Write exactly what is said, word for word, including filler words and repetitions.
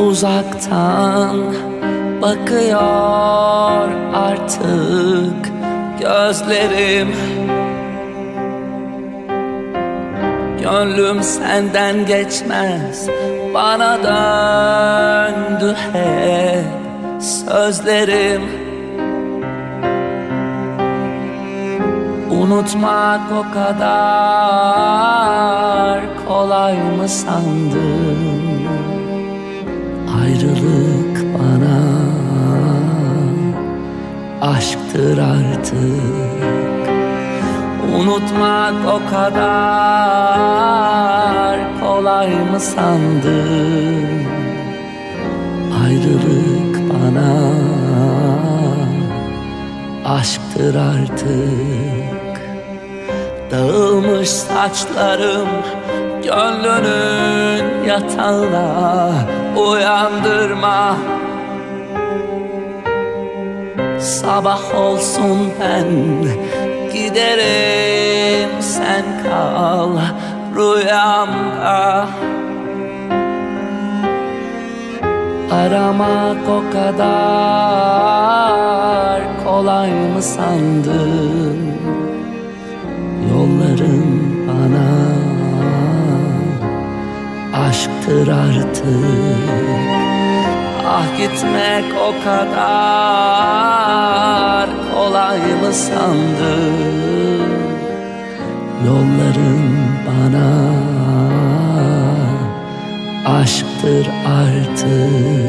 Uzaktan bakıyor artık gözlerim. Gönlüm senden geçmez, bana döndü hep sözlerim. Unutmak o kadar kolay mı sandın? Ayrılık bana aşktır artık. Unutmak o kadar kolay mı sandın? Ayrılık bana aşktır artık. Dağılmış saçlarım gönlünün yatağına, uyandırma. Sabah olsun ben giderim, sen kal rüyamda. Aramak o kadar kolay mı sandın? Yolların bana aşktır artık. Ah, gitmek o kadar kolay mı sandın? Yolların bana aşktır artık.